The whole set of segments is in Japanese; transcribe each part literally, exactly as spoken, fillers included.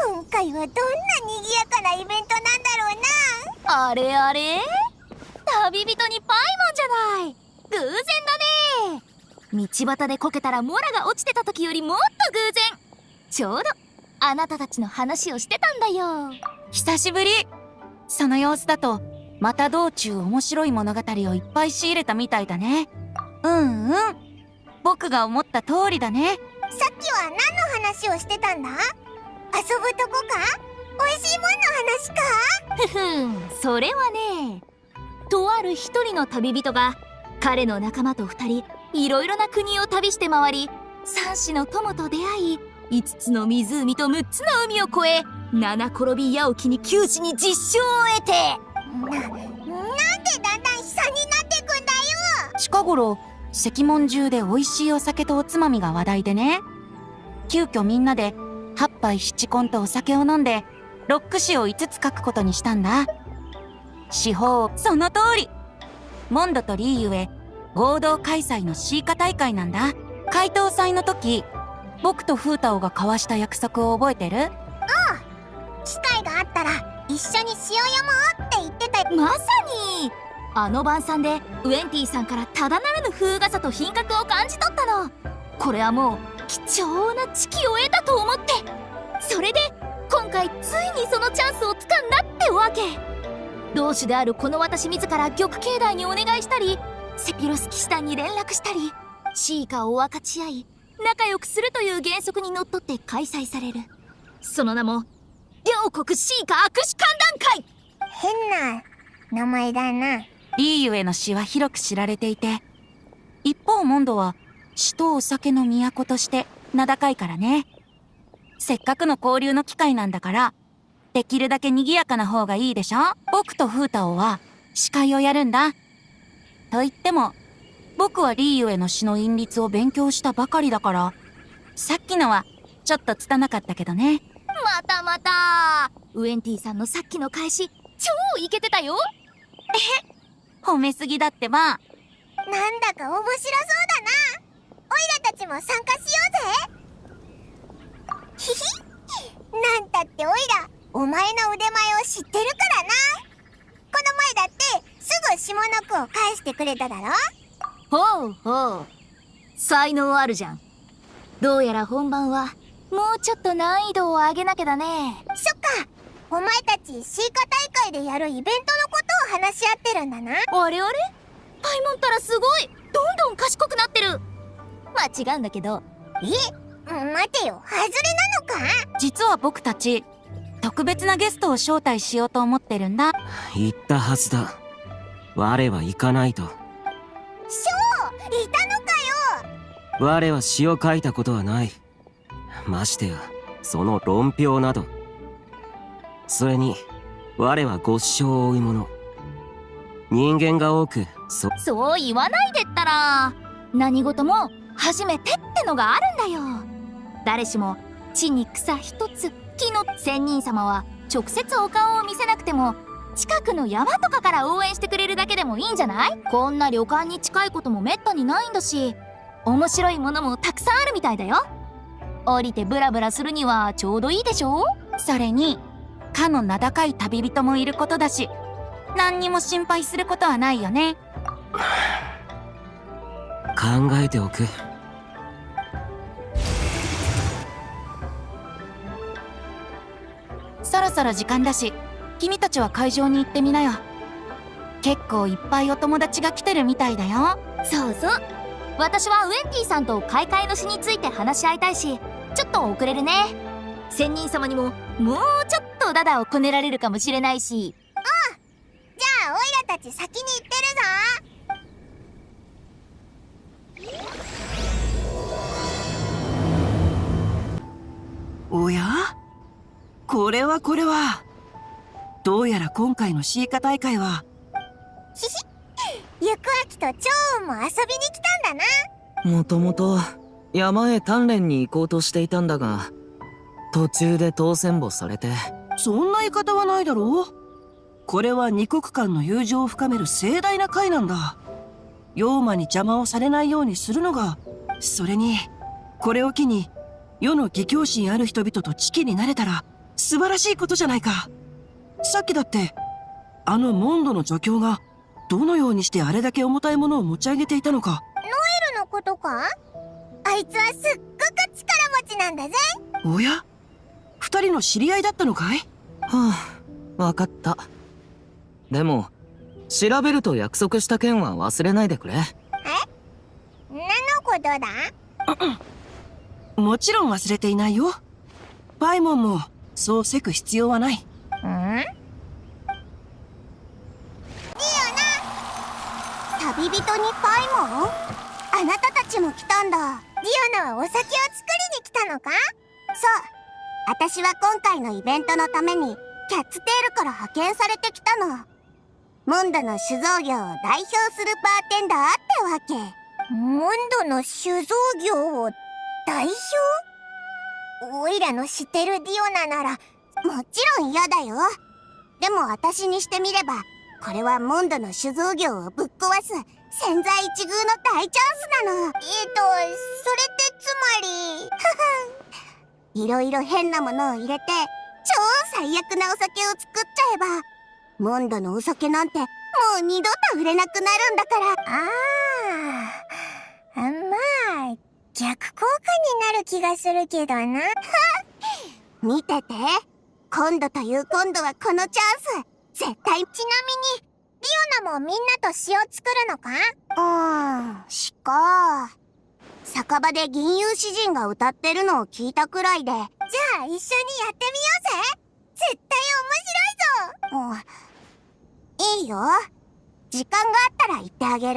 今回はどんな賑やかなイベントなんだろうな。 あれあれ、旅人にパイモンじゃない。偶然だね。道端でこけたらモラが落ちてた時よりもっと偶然。ちょうどあなたたちの話をしてたんだよ。 久しぶり。その様子だとまた道中面白い物語をいっぱい仕入れたみたいだね。うんうん、僕が思った通りだね。 さっきは何の話をしてたんだ？遊ぶとこか？美味しいもんの話か？ ふふん、それはね、とある一人の旅人が彼の仲間と二人いろいろな国を旅して回り、三種の友と出会い、五つの湖と六つの海を越え、七転び八起きに九死に実証を得て。 な、なんでだんだん悲惨になってくんだよ。 近頃石門中で美味しいお酒とおつまみが話題でね、急遽みんなで八杯七献とお酒を飲んでロック詩を五つ書くことにしたんだ。四方その通り、モンドとリーユへ合同開催のシーカ大会なんだ。開頭祭の時、僕とフータオが交わした約束を覚えてる？ ああ、機会があったら一緒にしようよもって言ってた。 まさにあの晩餐でウエンティさんからただならぬ風雅さと品格を感じ取ったの。これはもう貴重な知己を得たと思って、それで今回ついにそのチャンスをつかんだってわけ。同種であるこの私自ら玉境内にお願いしたり、セピロス騎士団に連絡したり、シーカを分かち合い仲良くするという原則にのっとって開催される、その名も両国シーカ握手歓談会。 変な名前だな。 リーユへの詩は広く知られていて、一方モンドは詩とお酒の都として名高いからね。せっかくの交流の機会なんだから、できるだけ賑やかな方がいいでしょ。僕とフータオは司会をやるんだ。と言っても僕はリーユへの詩の韻律を勉強したばかりだから、さっきのはちょっと拙かったけどね。 またまた、ウエンティさんのさっきの返し超イケてたよ。 え、褒めすぎだってば。 なんだか面白そうだな。オイラたちも参加しようぜ。ひひ、なんたってオイラお前の腕前を知ってるからな。この前だってすぐ下の句を返してくれただろ。 ほうほう、才能あるじゃん。どうやら本番はもうちょっと難易度を上げなきゃだね。 そっか、お前たちシーカ大会でやるイベントのことを話し合ってるんだな。 あれあれ、パイモンったらすごいどんどん賢くなってる。まあ違うんだけど。 え、待てよ、外れなのか？ 実は僕たち特別なゲストを招待しようと思ってるんだ。 言ったはずだ。我は行かないと。 ショー、いたのかよ。 我は詩を書いたことはない。ましてやその論評など。それに我はご師匠を追う者。人間が多く、そそう言わないでったら、何事も初めてってのがあるんだよ。誰しも地に草一つ、木の仙人様は直接お顔を見せなくても近くの山とかから応援してくれるだけでもいいんじゃない？こんな旅館に近いこともめったにないんだし、面白いものもたくさんあるみたいだよ。降りてブラブラするにはちょうどいいでしょ。 それにかの名高い旅人もいることだし、何にも心配することはないよね。 考えておく。 そろそろ時間だし、君たちは会場に行ってみなよ。結構いっぱいお友達が来てるみたいだよ。 そうそう、私はウエンティさんと開会の詩について話し合いたいし、ちょっと遅れるね。仙人様にももうちょっとダダをこねられるかもしれないし。 ああ、じゃあオイラたち先に行ってるぞ。 おや？これはこれは。どうやら今回のシーカ大会は。 ひひ、ゆくあきと趙雲も遊びに来たんだな。 もともと山へ鍛錬に行こうとしていたんだが、途中で当選簿されて。 そんな言い方はないだろう。これは二国間の友情を深める盛大な会なんだ。妖魔に邪魔をされないようにするのが、それにこれを機に世の義教心ある人々と知己になれたら素晴らしいことじゃないか。さっきだってあのモンドの助教がどのようにしてあれだけ重たいものを持ち上げていたのか。 ノエルのことか？あいつはすっごく力持ちなんだぜ。 おや、二人の知り合いだったのかい？ はあ、わかった。でも調べると約束した件は忘れないでくれ。 え？何のことだ？ もちろん忘れていないよ。パイモンもそうせく必要はない。 ん？いいよな。旅人にパイモン？あなたたちも来たんだ。ディオナはお酒を作りに来たのか？そう。私は今回のイベントのためにキャッツテールから派遣されてきたの。モンドの酒造業を代表するバーテンダーってわけ。モンドの酒造業を代表？おいらの知ってるディオナならもちろん嫌だよ。でも私にしてみればこれはモンドの酒造業をぶっ壊す千載一遇の大チャンスなの。えっとそれってつまりいろいろ変なものを入れて超最悪なお酒を作っちゃえばモンドのお酒なんてもう二度と売れなくなるんだから。ああ、まあ逆効果になる気がするけどな。見てて、今度という今度はこのチャンス絶対。ちなみにリオナもみんなと詩を作るのか？うーん、詩か。酒場で銀融詩人が歌ってるのを聞いたくらいで。じゃあ一緒にやってみようぜ。絶対面白いぞ。うん、いいよ。時間があったら言ってあげる。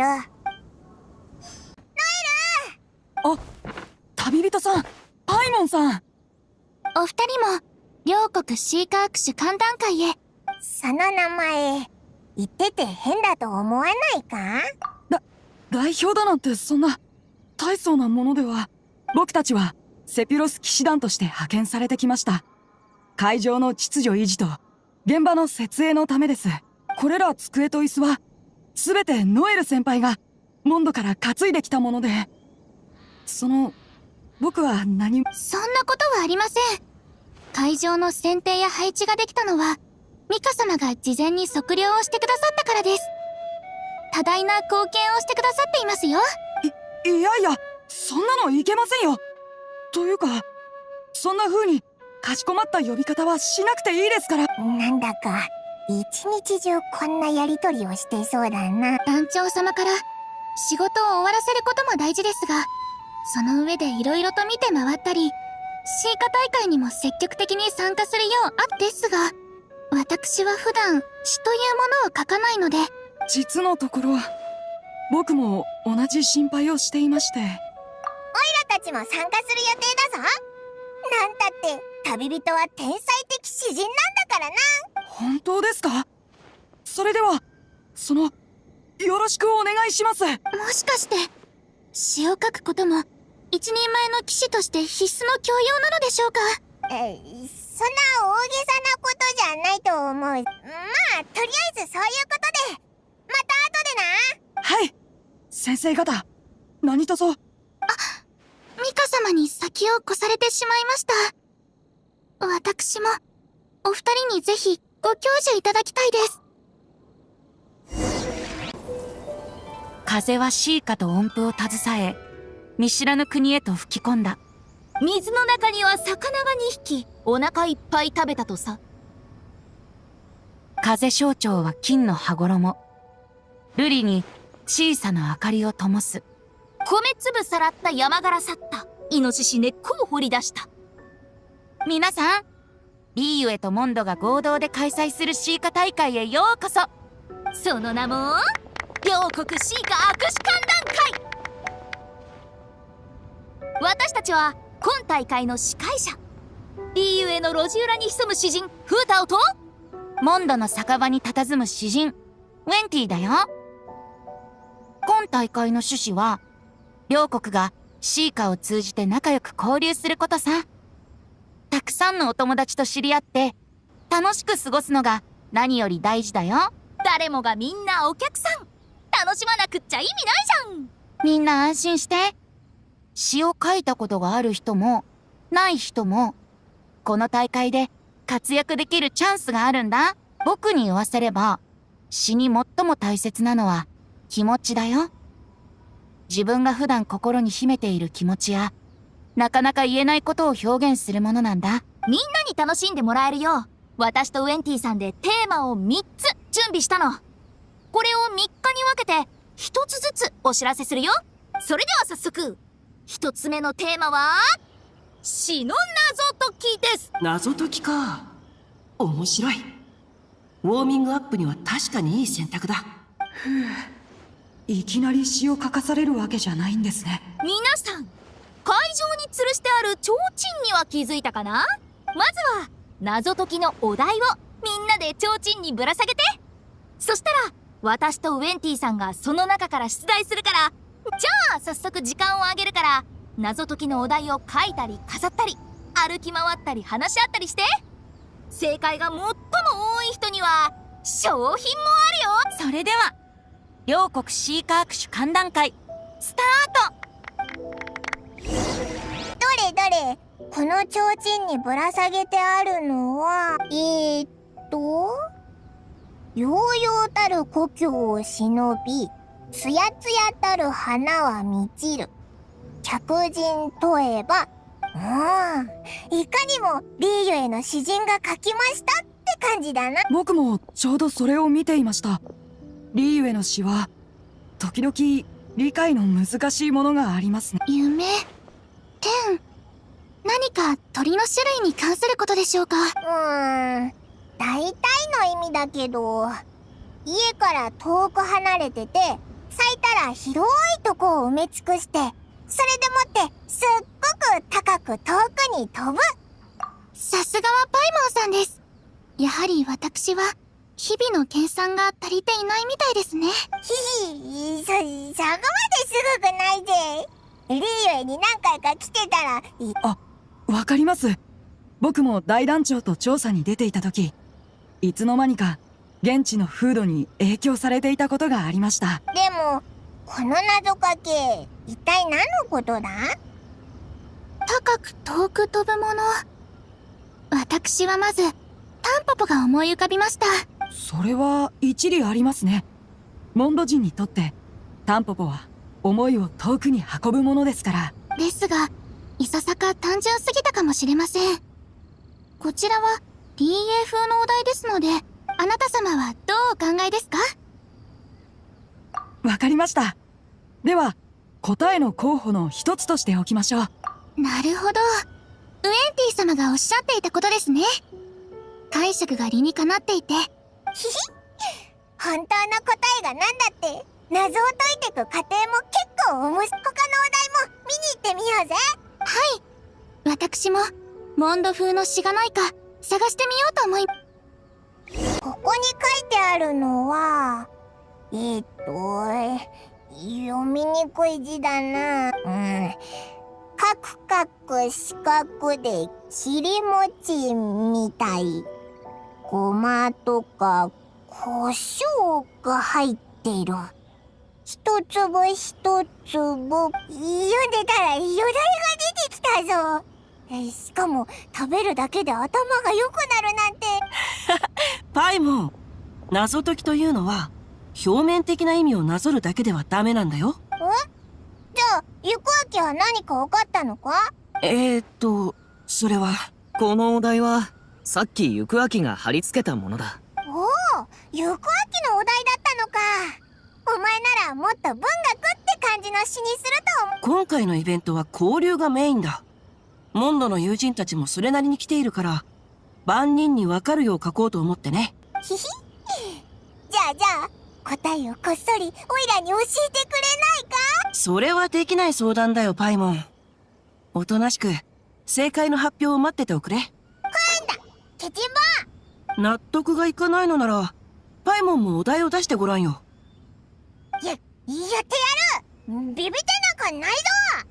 あ、旅人さん、パイモンさん。 お二人も両国シーカーク種歓談会へ。 その名前言ってて変だと思わないか？ だ、代表だなんてそんな大層なものでは。僕たちはセピロス騎士団として派遣されてきました。会場の秩序維持と現場の設営のためです。これら机と椅子は全てノエル先輩がモンドから担いできたもので、その僕は何も。 そんなことはありません。会場の選定や配置ができたのはミカ様が事前に測量をしてくださったからです。多大な貢献をしてくださっていますよ。 い、いやいや、そんなのいけませんよ。というか、そんな風にかしこまった呼び方はしなくていいですから。 なんだか一日中こんなやりとりをしていそうだな。 団長様から仕事を終わらせることも大事ですが、その上で色々と見て回ったり、シーカ大会にも積極的に参加するようあですが、私は普段詩というものを書かないので。 実のところ僕も同じ心配をしていまして。 オイラたちも参加する予定だぞ。なんたって旅人は天才的詩人なんだからな。 本当ですか？それではそのよろしくお願いします。もしかして詩を書くことも一人前の騎士として必須の教養なのでしょうか？ え、そんな大げさなことじゃないと思う。まあとりあえずそういうことでまた後でな。 はい、先生方何卒。あ、 ミカ様に先を越されてしまいました。私もお二人にぜひご教授いただきたいです。 風はシーカと音符を携え、見知らぬ国へと吹き込んだ。 水の中には魚がにひき、お腹いっぱい食べたとさ。 風象徴は金の羽衣。瑠璃に小さな明かりを灯す。 米粒さらった山柄去った。イノシシ根っこを掘り出した。 皆さん、リーユエとモンドが合同で開催するシーカ大会へようこそ。 その名も両国シーカ握手歓談会。私たちは今大会の司会者。リーユエの路地裏に潜む詩人フータオとモンドの酒場に佇む詩人ウェンティだよ。今大会の趣旨は両国がシーカを通じて仲良く交流することさ。たくさんのお友達と知り合って楽しく過ごすのが何より大事だよ。 誰もがみんなお客さん。楽しまなくっちゃ意味ないじゃん。 みんな安心して。詩を書いたことがある人もない人もこの大会で活躍できるチャンスがあるんだ。僕に言わせれば、詩に最も大切なのは気持ちだよ。自分が普段心に秘めている気持ちや、なかなか言えないことを表現するものなんだ。 みんなに楽しんでもらえるよう、私とウェンティさんでテーマをみっつ準備したの。これをみっかに分けてひとつずつお知らせするよ。それでは早速、ひとつめのテーマは詩の謎解きです。 謎解きか。面白い。ウォーミングアップには確かにいい選択だ。 いきなり詩を書かされるわけじゃないんですね。 皆さん、会場に吊るしてある提灯には気づいたかな？まずは謎解きのお題をみんなで提灯にぶら下げて。そしたら私とウェンティさんがその中から出題するから、じゃあ早速時間をあげるから、謎解きのお題を書いたり飾ったり、歩き回ったり話し合ったりして、正解が最も多い人には賞品もあるよ。 それでは両国シーカー握手歓談会スタート。 どれどれ、この提灯にぶら下げてあるのは、えー、っとようようたる故郷を忍び、つやつやたる花は満ちる。客人とえば、うん、いかにもリーユへの詩人が書きましたって感じだな。 僕もちょうどそれを見ていました。リーユへの詩は時々理解の難しいものがありますね。 夢、天、何か鳥の種類に関することでしょうか。うーん、大体の意味だけど、家から遠く離れてて、咲いたら広いとこを埋め尽くして、それでもってすっごく高く遠くに飛ぶ。さすがはパイモンさんです。やはり私は日々の計算が足りていないみたいですね。ひひ、そ、そこまですごくないぜ。リーユエに何回か来てたらいあ、わかります。僕も大団長と調査に出ていた時、いつの間にか現地の風土に影響されていたことがありました。 でもこの謎かけ、一体何のことだ？高く遠く飛ぶもの。私はまずタンポポが思い浮かびました。 それは一理ありますね。モンド人にとってタンポポは思いを遠くに運ぶものですから。 ですが、いささか単純すぎたかもしれません。こちらは ティーエー 風のお題ですので、あなた様はどうお考えですか？ わかりました。では答えの候補の一つとしておきましょう。 なるほど。ウエンティ様がおっしゃっていたことですね。解釈が理にかなっていて。ひひ本当の答えが何だって、謎を解いていく過程も結構面白い。他のお題も見に行ってみようぜ。はい。私もモンド風の詩がないか探してみようと思い。ここに書いてあるのは、えー、っと読みにくい字だな。うん。カクカク四角で切り餅みたい。ごまとか胡椒が入っている。一粒一粒、読んでたらよだれが出てきたぞ。えしかも食べるだけで頭が良くなるなんて。 パイモン、謎解きというのは表面的な意味をなぞるだけではダメなんだよ。 え？じゃあ行く秋は何か分かったのか？ えーっとそれはこのお題はさっき行く秋が貼り付けたものだ。 おお、行く秋のお題だったのか。お前ならもっと文学って感じの詩にすると思う。 今回のイベントは交流がメインだ。モンドの友人たちもそれなりに来ているから、万人に分かるよう書こうと思ってね。 ひひ。じゃあじゃあ答えをこっそりオイラに教えてくれないか？ それはできない相談だよ、パイモン。おとなしく正解の発表を待ってておくれ。 今度ケチバ納得がいかないのならパイモンもお題を出してごらんよ。 や、やってやる。ビビってなんかないぞ。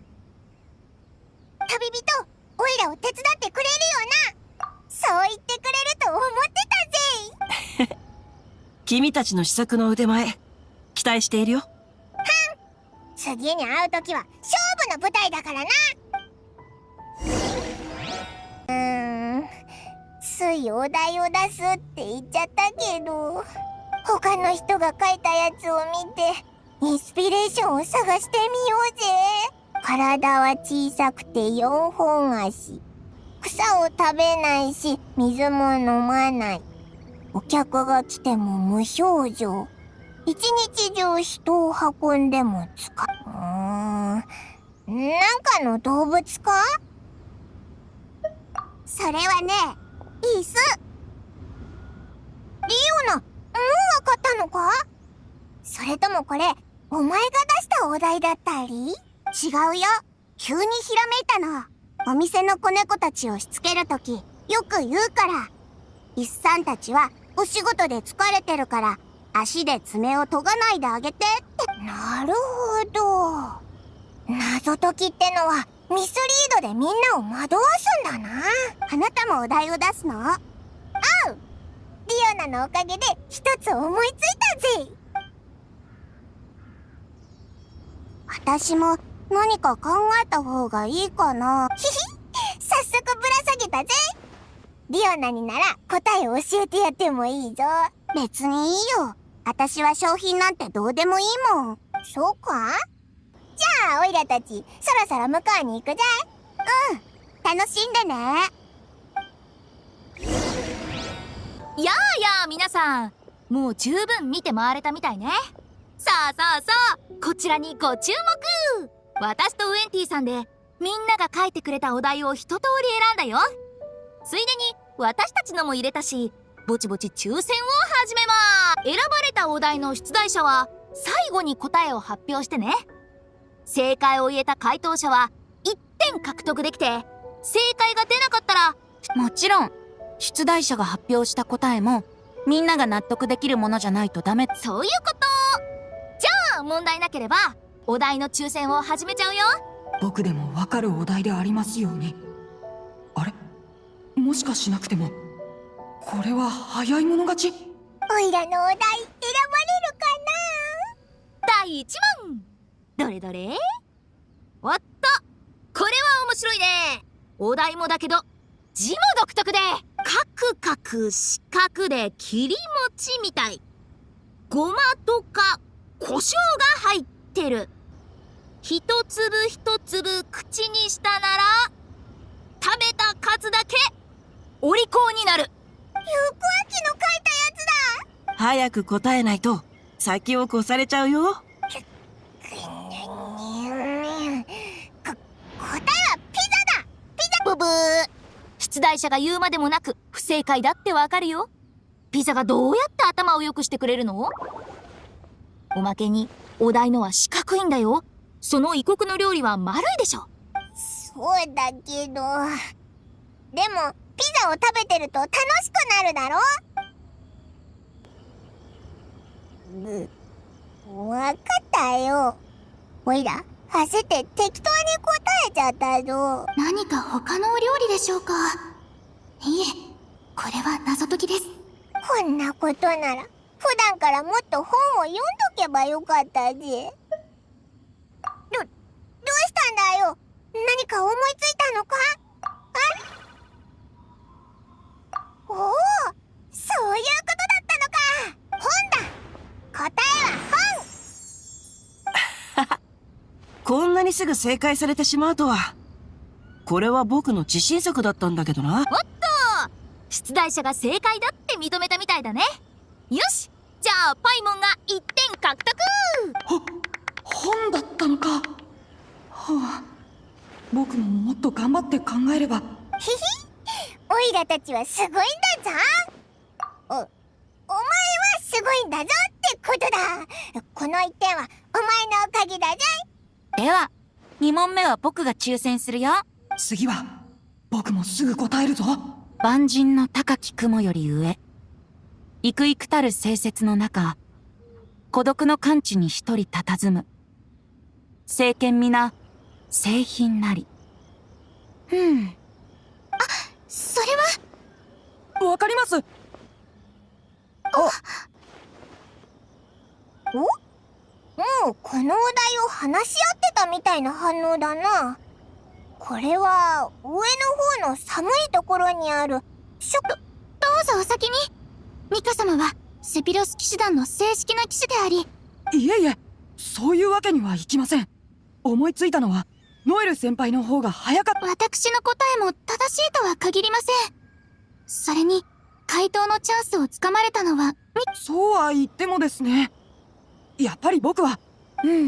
旅人、オイラを手伝ってくれるよな。そう言ってくれると思ってたぜ。 君たちの試作の腕前期待しているよ。はん。 次に会うときは勝負の舞台だからな。うーん、 ついお題を出すって言っちゃったけど、他の人が書いたやつを見てインスピレーションを探してみようぜ。体は小さくてよんほん足、草を食べないし水も飲まない、お客が来ても無表情、一日中人を運んでも使う。うーん、なんかの動物か？それはね、椅子。リオナ、もうわかったのか？それともこれ、お前が出したお題だったり？違うよ。急にひらめいたの。お店の子猫たちをしつけるとき、よく言うから。椅子さんたちは、お仕事で疲れてるから、足で爪を研がないであげてって。なるほど。謎解きってのはミスリードでみんなを惑わすんだな。あなたもお題を出すの？あう！リオナのおかげで一つ思いついたぜ。私も何か考えた方がいいかな。ひひ、早速ぶら下げたぜ。リオナになら答えを教えてやってもいいぞ。別にいいよ。私は商品なんてどうでもいいもん。そうか？じゃあ、オイラたち、そろそろ向こうに行くぜ。うん、楽しんでね。 やあやあ皆さん、もう十分見て回れたみたいね。さあさあさあ、こちらにご注目。私とウエンティさんでみんなが書いてくれたお題を一通り選んだよ。ついでに私たちのも入れたし、ぼちぼち抽選を始めます。選ばれたお題の出題者は最後に答えを発表してね。正解を言えた回答者はいってん獲得できて、正解が出なかったら、 もちろん出題者が発表した答えもみんなが納得できるものじゃないとダメ。 そういうこと。じゃあ問題なければお題の抽選を始めちゃうよ。 僕でもわかるお題でありますように。あれ、もしかしなくてもこれは早い者勝ち。 オイラのお題選ばれるかな？ だいいち問、どれどれ？おっと、これは面白いね。お題もだけど字も独特で、カクカク四角で切り餅みたい、ごまとか胡椒が入ってる、一粒一粒口にしたなら食べた数だけお利口になる。 ゆうこあきの書いたやつだ。 早く答えないと先を越されちゃうよ。 こ答えはピザだ。ピザ。 ブブー。出題者が言うまでもなく不正解だってわかるよ。ピザがどうやって頭を良くしてくれるの？おまけにお題のは四角いんだよ。その異国の料理は丸いでしょ。 そうだけど、でもピザを食べてると楽しくなるだろ？う、わかったよ。おいら、焦って適当に答えちゃったぞ。 何か他のお料理でしょうか？いえ、これは謎解きです。 こんなことなら、普段からもっと本を読んどけばよかったぜ。ど、どうしたんだよ？何か思いついたのか？あ？おお、そういうことだったのか。本だ。答えは本。 こんなにすぐ正解されてしまうとは。これは僕の自信作だったんだけどな。 おっと、出題者が正解だって認めたみたいだね。よし、じゃあパイモンがいってん獲得。 は、本だったのか。はあ、僕ももっと頑張って考えれば。 ひひ、オイラたちはすごいんだぞ。お、お前はすごいんだぞってことだ。このいってんはお前のおかげだぞ。 ではに問目は僕が抽選するよ。 次は僕もすぐ答えるぞ。 万人の高き雲より上、幾々たる清雪の中、孤独の寒地に一人佇む。聖剣皆製品なり。ふん。 あ、それはわかります。 お、もうこのお題を話し合ってたみたいな反応だな。これは上の方の寒いところにあるしょど、どうぞお先に。ミカ様はセピロス騎士団の正式な騎士であり。 いえいえ、そういうわけにはいきません。思いついたのはノエル先輩の方が早かった。 私の答えも正しいとは限りません。それに回答のチャンスをつかまれたのはそうは言ってもですね、やっぱり僕は。 うんうん。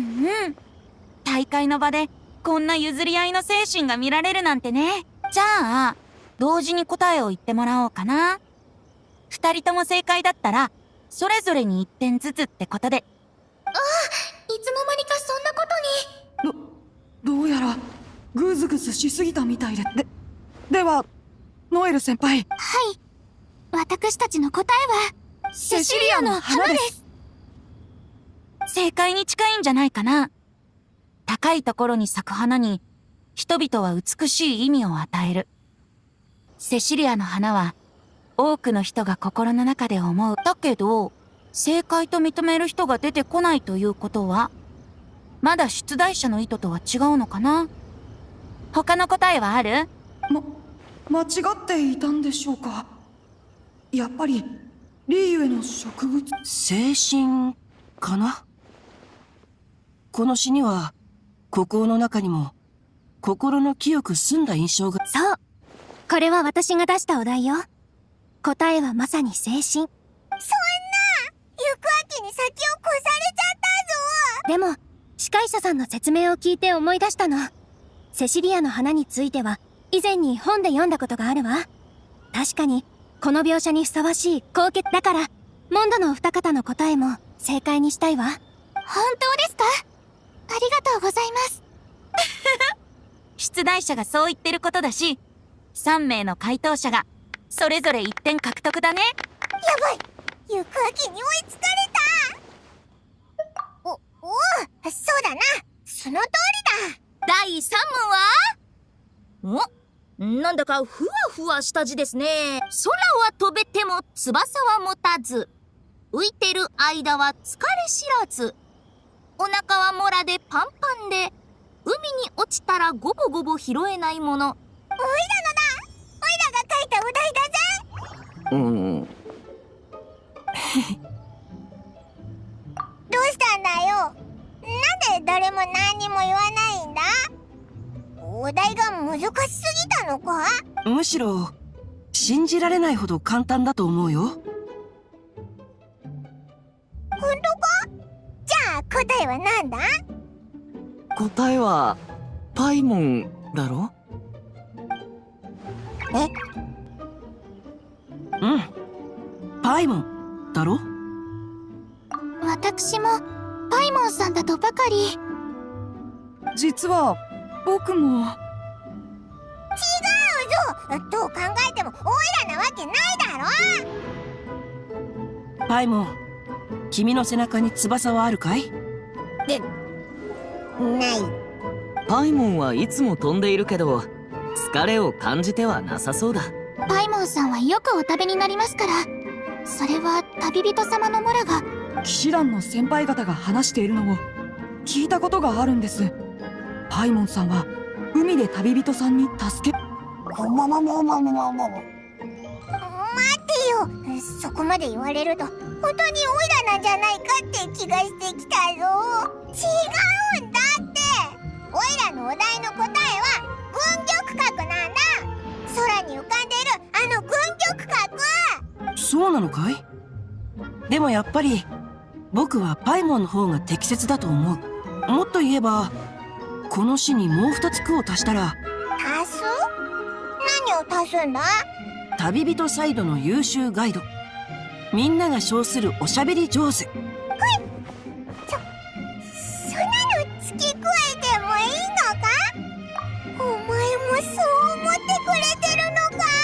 大会の場でこんな譲り合いの精神が見られるなんてね。じゃあ同時に答えを言ってもらおうかな。二人とも正解だったらそれぞれに一点ずつってことで。 ああ、いつの間にかそんなことに。 どどうやらグズグズしすぎたみたいで。でではノエル先輩。 はい、私たちの答えはセシリアの花です。 正解に近いんじゃないかな。高いところに咲く花に人々は美しい意味を与える。セシリアの花は多くの人が心の中で思う。だけど正解と認める人が出てこないということは、まだ出題者の意図とは違うのかな。他の答えはある？ ま、間違っていたんでしょうか。やっぱりリーユへの植物。 精神かな。この詩には孤高の中にも心の清く澄んだ印象が。 そう、これは私が出したお題よ。答えはまさに精神。そんな、行く秋に先を越されちゃったぞ。でも司会者さんの説明を聞いて思い出したの。セシリアの花については以前に本で読んだことがあるわ。確かにこの描写にふさわしい高潔だから、モンドのお二方の答えも正解にしたいわ。 本当ですか？ありがとうございます。 出題者がそう言ってることだし、さん名の回答者がそれぞれいってん獲得だね。 やばい、行く秋に追いつかれた。お、おお、そうだな、その通りだ。 だいさん問は、お、なんだかふわふわした字ですね。空は飛べても翼は持たず、浮いてる間は疲れ知らず、お腹はモラでパンパンで、海に落ちたらゴボゴボ拾えないもの。おいらのだ、おいらが書いたお題だぜ。 うん。 どうしたんだよ。なんで誰も何にも言わないんだ。お題が難しすぎたのか。 むしろ信じられないほど簡単だと思うよ。 本当か？じゃあ答えは何だ？ 答えはパイモンだろ？ え？うん、パイモンだろ？ 私もパイモンさんだとばかり。 実は僕も。 違うぞ、どう考えてもオイラなわけないだろ。 パイモン、君の背中に翼はあるかい？ で、ない。 パイモンはいつも飛んでいるけど、疲れを感じてはなさそうだ。 パイモンさんはよくお食べになりますから。それは旅人様のモラが。 騎士団の先輩方が話しているのを聞いたことがあるんです。パイモンさんは海で旅人さんに助け。 待てよ、そこまで言われると本当にオイラなんじゃないかって気がしてきたぞ。違うんだって、オイラのお題の答えは軍玉閣なんだ。空に浮かんでいるあの軍玉閣。 そうなのかい？でもやっぱり僕はパイモンの方が適切だと思う。もっと言えばこの詩にもう二つ句を足したら。 足す？何を足すんだ？ 旅人サイドの優秀ガイド、みんなが称するおしゃべり上手。 そ、そんなの付け加えてもいいのか？お前もそう思ってくれてるのか？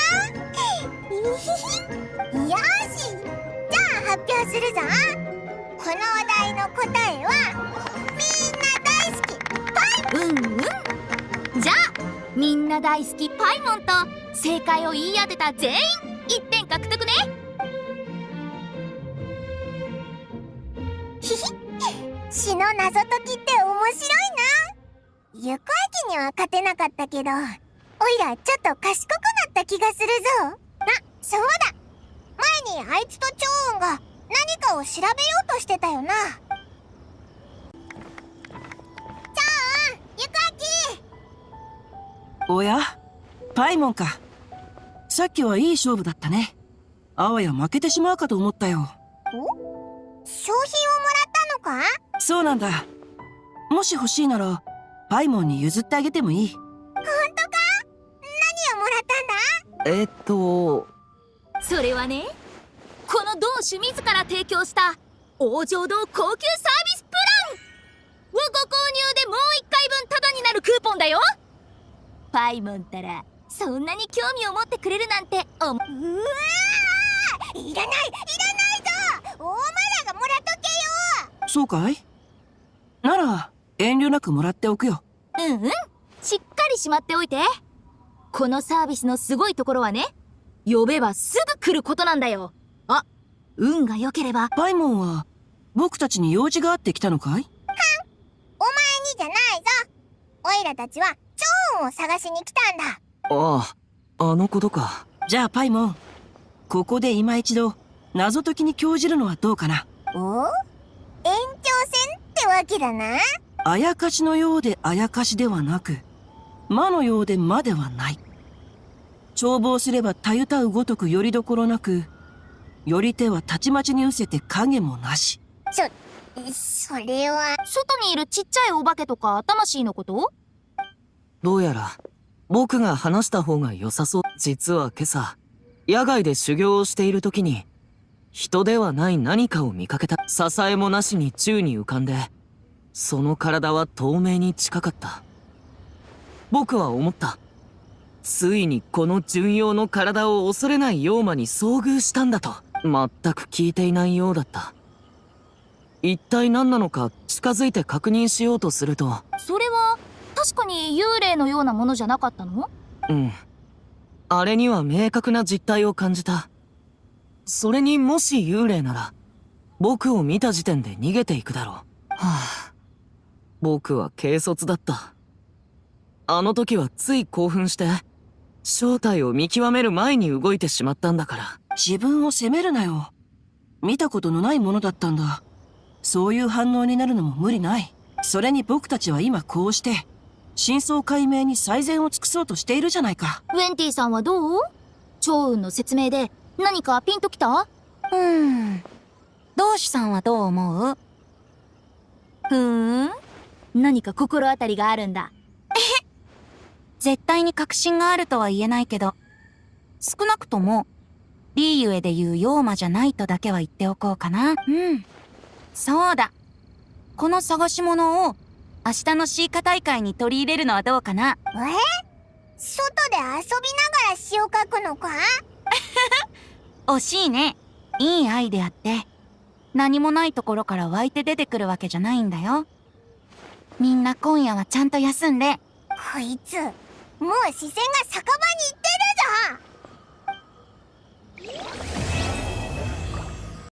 よし、じゃあ発表するぞ。このお題の答えはみんな大好きパイ。 うんうん。じゃあみんな大好きパイモンと正解を言い当てた全員いってん獲得ね。 ひひ、詩の謎解きって面白いな。行く秋には勝てなかったけど、おいらちょっと賢くなった気がするぞ。あ、そちと趙雲が何かを調べようとしてたよな。趙雲、ゆくあき。 おや、パイモンか。さっきはいい勝負だったね。あわや負けてしまうかと思ったよ。 商品をもらったのか？ そうなんだ。もし欲しいならパイモンに譲ってあげてもいい。 ほんとか？何をもらったんだ？ えっとそれはね、この同種自ら提供した王城堂高級サービスプランをご購入でもういっかいぶんタダになるクーポンだよ。パイモンたらそんなに興味を持ってくれるなんて思う。 うわー、いらないいらないぞ。お前らがもらっとけよ。 そうかい？なら遠慮なくもらっておくよ。 うんうん、しっかりしまっておいて。このサービスのすごいところはね、呼べばすぐ来ることなんだよ。あ、運が良ければ。 パイモンは僕たちに用事があって来たのかい？ お前にじゃないぞ。オイラたちは趙雲を探しに来たんだ。 ああ、あのことか。 じゃあパイモン、ここで今一度謎解きに興じるのはどうかな。 お？延長戦ってわけだな。 あやかしのようであやかしではなく、魔のようで魔ではない。眺望すればたゆたうごとくよりどころなく、より手はたちまちに失せて影もなし。 そ、それは。 外にいるちっちゃいお化けとか魂のこと？ どうやら僕が話した方が良さそう。実は今朝野外で修行をしている時に人ではない何かを見かけた。支えもなしに宙に浮かんで、その体は透明に近かった。僕は思った。ついにこの純陽の体を恐れない妖魔に遭遇したんだと。全く聞いていないようだった。一体何なのか近づいて確認しようとすると。 それは確かに幽霊のようなものじゃなかったの？ うん。あれには明確な実体を感じた。それにもし幽霊なら僕を見た時点で逃げていくだろう。はあ、僕は軽率だった。あの時はつい興奮して正体を見極める前に動いてしまったんだから。 自分を責めるなよ。見たことのないものだったんだ。そういう反応になるのも無理ない。それに僕たちは今こうして真相解明に最善を尽くそうとしているじゃないか。 ウェンティさんはどう？趙雲の説明で何かピンときた？ うーん。同志さんはどう思う？ ふーん、何か心当たりがあるんだ。 絶対に確信があるとは言えないけど、少なくともリーユエで言う妖魔じゃないとだけは言っておこうかな。うん。そうだ。この探し物を明日のシーカ大会に取り入れるのはどうかな。 え？外で遊びながら詩を書くのか？ 惜しいね。いいアイデアって何もないところから湧いて出てくるわけじゃないんだよ。みんな今夜はちゃんと休んで。 こいつもう視線が酒場に行ってるぞ。